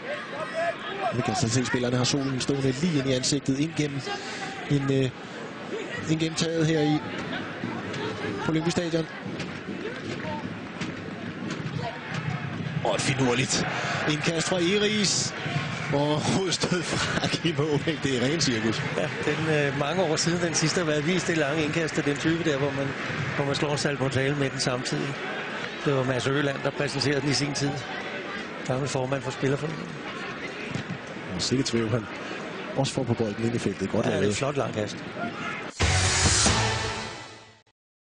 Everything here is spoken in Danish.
Vi kan så se, at spillerne har solen stående lige ind i ansigtet, ind gennem taget her på Lyngby Stadion. Og et finurligt indkast fra Eris. Og hovedstød fra Kim Aabæk. Det er ren cirkus. Ja, den mange år siden den sidste har været vist det lange indkast af den type der, hvor man slår Salportale med den samtidig. Det var Mads Øland, der præsenterede den i sin tid. Gammel formand for Spillerforeningen. Og sikkert Tvæv, han også får på bolden ind i feltet. Godt lavet. Ja, det er et flot langkast.